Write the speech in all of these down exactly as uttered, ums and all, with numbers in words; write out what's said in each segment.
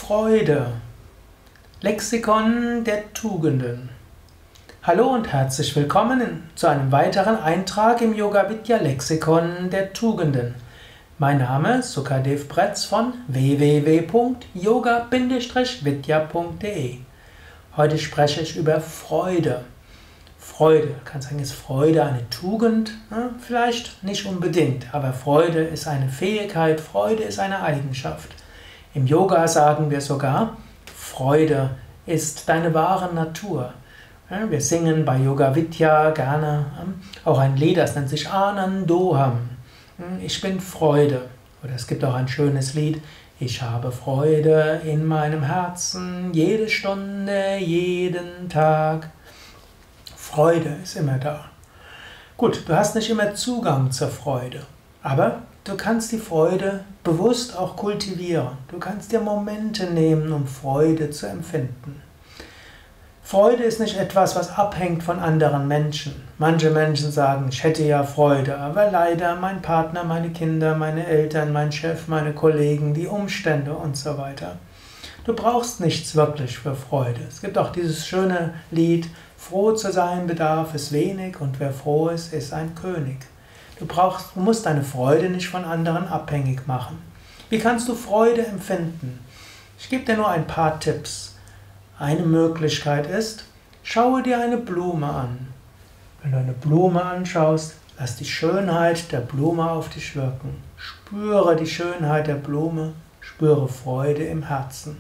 Freude. Lexikon der Tugenden. Hallo und herzlich willkommen zu einem weiteren Eintrag im Yoga Vidya Lexikon der Tugenden. Mein Name ist Sukadev Bretz von w w w punkt yoga vidya punkt de. Heute spreche ich über Freude. Freude, du kannst sagen, ist Freude eine Tugend? Ja, vielleicht nicht unbedingt, aber Freude ist eine Fähigkeit, Freude ist eine Eigenschaft. Im Yoga sagen wir sogar, Freude ist deine wahre Natur. Ja, wir singen bei Yoga Vidya gerne auch ein Lied, das nennt sich Anandoham. Ich bin Freude. Oder es gibt auch ein schönes Lied, ich habe Freude in meinem Herzen, jede Stunde, jeden Tag. Freude ist immer da. Gut, du hast nicht immer Zugang zur Freude, aber du kannst die Freude bewusst auch kultivieren. Du kannst dir Momente nehmen, um Freude zu empfinden. Freude ist nicht etwas, was abhängt von anderen Menschen. Manche Menschen sagen, ich hätte ja Freude, aber leider mein Partner, meine Kinder, meine Eltern, mein Chef, meine Kollegen, die Umstände und so weiter. Du brauchst nichts wirklich für Freude. Es gibt auch dieses schöne Lied, froh zu sein bedarf es wenig und wer froh ist, ist ein König. Du brauchst, du musst deine Freude nicht von anderen abhängig machen. Wie kannst du Freude empfinden? Ich gebe dir nur ein paar Tipps. Eine Möglichkeit ist, schaue dir eine Blume an. Wenn du eine Blume anschaust, lass die Schönheit der Blume auf dich wirken. Spüre die Schönheit der Blume, spüre Freude im Herzen.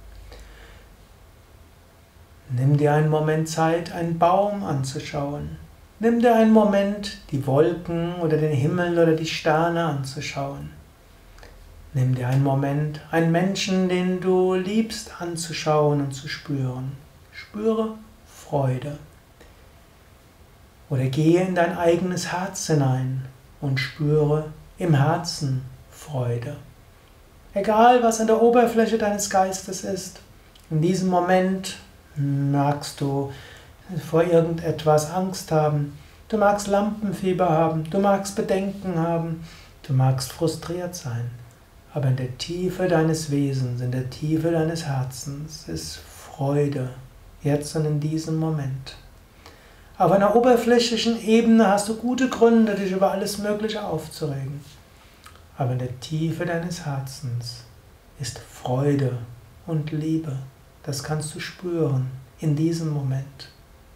Nimm dir einen Moment Zeit, einen Baum anzuschauen. Nimm dir einen Moment, die Wolken oder den Himmel oder die Sterne anzuschauen. Nimm dir einen Moment, einen Menschen, den du liebst, anzuschauen und zu spüren. Spüre Freude. Oder gehe in dein eigenes Herz hinein und spüre im Herzen Freude. Egal, was an der Oberfläche deines Geistes ist, in diesem Moment magst du vor irgendetwas Angst haben, du magst Lampenfieber haben, du magst Bedenken haben, du magst frustriert sein. Aber in der Tiefe deines Wesens, in der Tiefe deines Herzens ist Freude, jetzt und in diesem Moment. Auf einer oberflächlichen Ebene hast du gute Gründe, dich über alles Mögliche aufzuregen. Aber in der Tiefe deines Herzens ist Freude und Liebe. Das kannst du spüren in diesem Moment.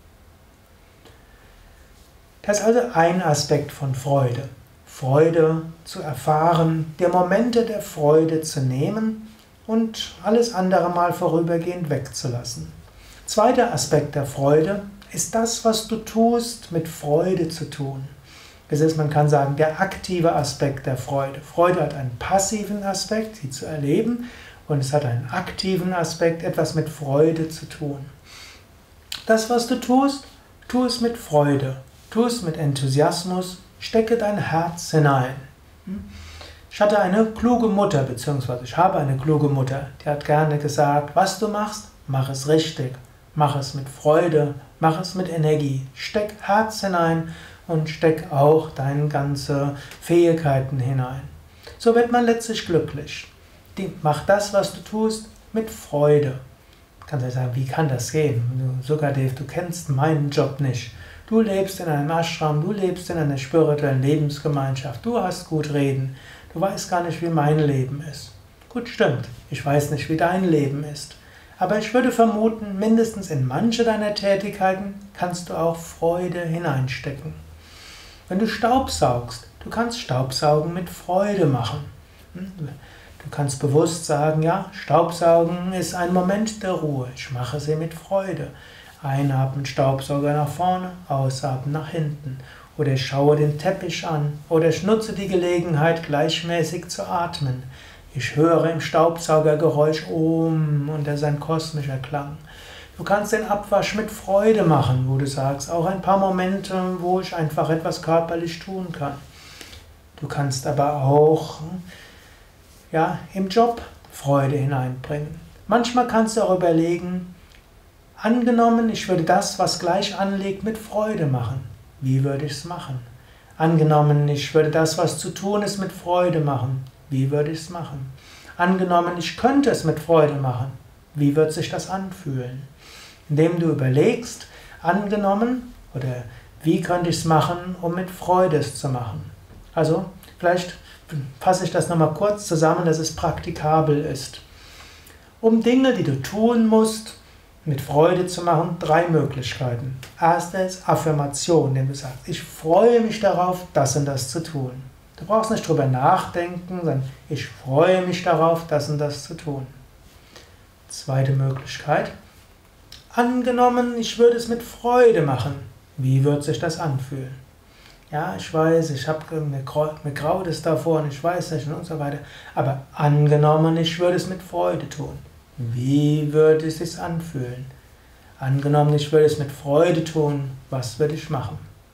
Das ist also ein Aspekt von Freude. Freude zu erfahren, dir Momente der Freude zu nehmen und alles andere mal vorübergehend wegzulassen. Zweiter Aspekt der Freude ist das, was du tust, mit Freude zu tun. Das ist, man kann sagen, der aktive Aspekt der Freude. Freude hat einen passiven Aspekt, sie zu erleben, und es hat einen aktiven Aspekt, etwas mit Freude zu tun. Das, was du tust, tu es mit Freude, tu es mit Enthusiasmus, stecke dein Herz hinein. Ich hatte eine kluge Mutter, beziehungsweise ich habe eine kluge Mutter, die hat gerne gesagt, was du machst, mach es richtig, mach es mit Freude, mach es mit Energie, steck Herz hinein und steck auch deine ganzen Fähigkeiten hinein. So wird man letztlich glücklich. Mach das, was du tust, mit Freude. Du kannst ja sagen, wie kann das gehen? Sukadev, du kennst meinen Job nicht. Du lebst in einem Ashram, du lebst in einer spirituellen Lebensgemeinschaft, du hast gut reden, du weißt gar nicht, wie mein Leben ist. Gut, stimmt, ich weiß nicht, wie dein Leben ist. Aber ich würde vermuten, mindestens in manche deiner Tätigkeiten kannst du auch Freude hineinstecken. Wenn du Staubsaugst, du kannst Staubsaugen mit Freude machen. Du kannst bewusst sagen, ja, Staubsaugen ist ein Moment der Ruhe, ich mache sie mit Freude. Einatmen, Staubsauger nach vorne, ausatmen nach hinten. Oder ich schaue den Teppich an. Oder ich nutze die Gelegenheit, gleichmäßig zu atmen. Ich höre im Staubsaugergeräusch Om und das ist ein kosmischer Klang. Du kannst den Abwasch mit Freude machen, wo du sagst, auch ein paar Momente, wo ich einfach etwas körperlich tun kann. Du kannst aber auch ja, im Job Freude hineinbringen. Manchmal kannst du auch überlegen, angenommen, ich würde das, was gleich anliegt, mit Freude machen. Wie würde ich es machen? Angenommen, ich würde das, was zu tun ist, mit Freude machen. Wie würde ich es machen? Angenommen, ich könnte es mit Freude machen. Wie wird sich das anfühlen? Indem du überlegst, angenommen, oder wie könnte ich es machen, um mit Freude es zu machen? Also, vielleicht fasse ich das nochmal kurz zusammen, dass es praktikabel ist. Um Dinge, die du tun musst, mit Freude zu machen, drei Möglichkeiten. Erstens Affirmation, indem du sagst, ich freue mich darauf, das und das zu tun. Du brauchst nicht drüber nachdenken, sondern ich freue mich darauf, das und das zu tun. Zweite Möglichkeit. Angenommen, ich würde es mit Freude machen. Wie wird sich das anfühlen? Ja, ich weiß, ich habe mir graut es davor und ich weiß nicht und so weiter. Aber angenommen, ich würde es mit Freude tun. Wie würde es sich anfühlen? Angenommen, ich würde es mit Freude tun. Was würde ich machen?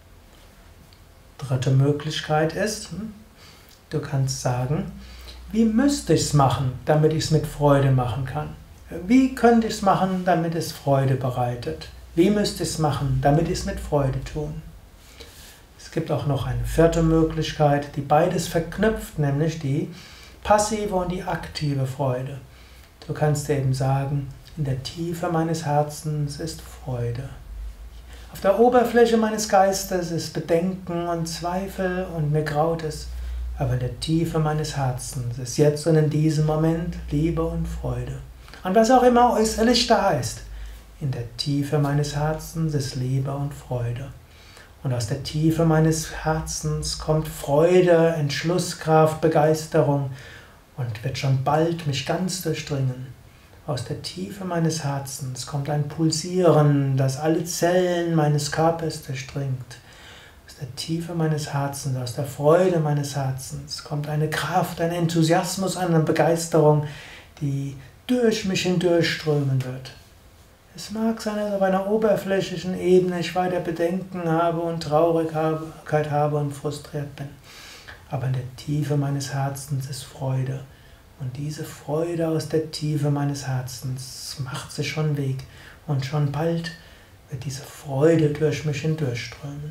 Dritte Möglichkeit ist, du kannst sagen, wie müsste ich es machen, damit ich es mit Freude machen kann? Wie könnte ich es machen, damit es Freude bereitet? Wie müsste ich es machen, damit ich es mit Freude tun? Es gibt auch noch eine vierte Möglichkeit, die beides verknüpft, nämlich die passive und die aktive Freude. Du kannst eben sagen, in der Tiefe meines Herzens ist Freude. Auf der Oberfläche meines Geistes ist Bedenken und Zweifel und mir graut es, aber in der Tiefe meines Herzens ist jetzt und in diesem Moment Liebe und Freude. Und was auch immer äußerlich da ist, in der Tiefe meines Herzens ist Liebe und Freude. Und aus der Tiefe meines Herzens kommt Freude, Entschlusskraft, Begeisterung und wird schon bald mich ganz durchdringen. Aus der Tiefe meines Herzens kommt ein Pulsieren, das alle Zellen meines Körpers durchdringt. Aus der Tiefe meines Herzens, aus der Freude meines Herzens kommt eine Kraft, ein Enthusiasmus, eine Begeisterung, die durch mich hindurchströmen wird. Es mag sein, dass auf einer oberflächlichen Ebene ich weiter Bedenken habe und Traurigkeit habe und frustriert bin. Aber in der Tiefe meines Herzens ist Freude. Und diese Freude aus der Tiefe meines Herzens macht sich schon Weg. Und schon bald wird diese Freude durch mich hindurchströmen.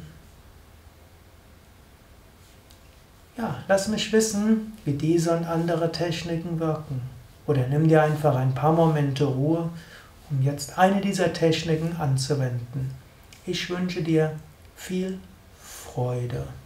Ja, lass mich wissen, wie diese und andere Techniken wirken. Oder nimm dir einfach ein paar Momente Ruhe, um jetzt eine dieser Techniken anzuwenden. Ich wünsche dir viel Freude.